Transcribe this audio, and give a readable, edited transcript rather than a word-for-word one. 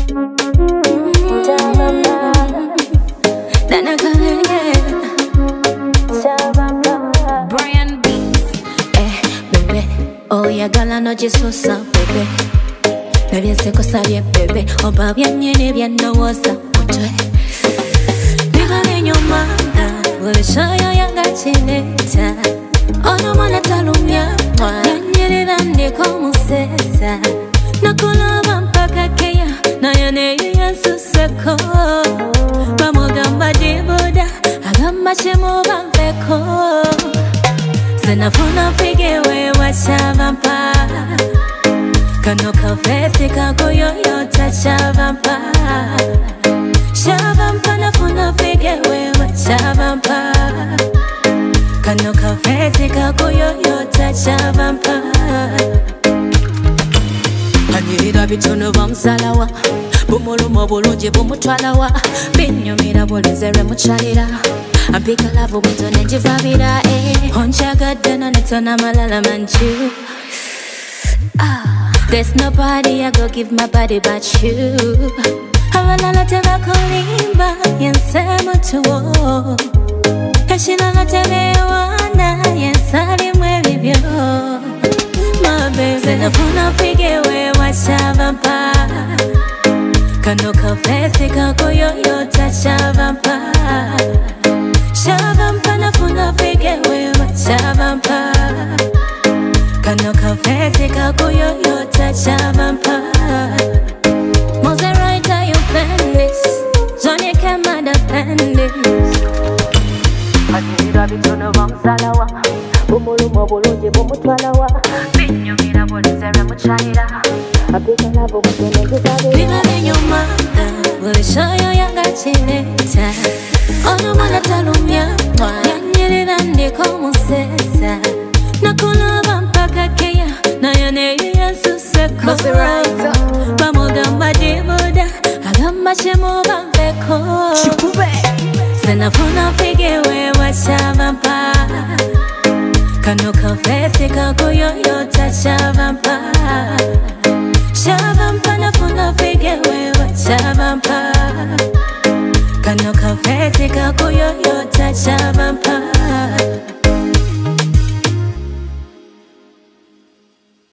Danah Kabenge, Brian Beats. Baby, oh ya gala no jisosa, baby. Baby seko sabye, baby. Oba byanyene byanowoza mutwe. Biba binyomanga, bulishoyo yanga chineta. Ono mwana talumya, yanyerera ndiko musesa. Nakulaba mpaka keya, nayo neyo yansuseko. Bamugamba dibuda, agamba chemu bamveko. Senafuna fige we wachavampa. Kano kafesi kako yoyota chavampa. Chavampa nafuna fige we wachavampa. Kano kafesi kako yoyota chavampa. Anirira bitono bamusalawa. Bumulumo bulungi bumutwalawa. Binyumira bulizere muchalira. Ampika lavu mwito nenjivabira. Onchagadde nonetona malala manchu. There's nobody I go give my body but you. Abalala tebakulimba yensema tuwo. Yashilala tebewana yensalimwe ebibyo. My baby, senafuna fige we wachavampa. Kano kafesi kako yoyota chavampa. Chavampa nafuna fige we wachavampa. Kano kafesi kako yoyota chavampa. Mozy Wryta you plan this. Johnny Kemada plan this. Anirira bitono bamusalawa. Bumulumo bulungi bumutwalawa. Binyumira bulizere muchalira. Ampika lavu mwito nenjivabira. Biba binyomanga, bulishoyo yanga chineta. Ono mwana talumya, yanyerera ndiko musesa. Nakulaba mpaka keya, nayo neyo yansuseko. Mozy Wryta. Bamugamba dibuda, agamba chemu bamveko. Chikube. Senafuna fige we wachavampa. Kano kafesi kako yoyota chavampa. Chavampa nafuna fige we wachavampa. Kano kafesi kako yoyota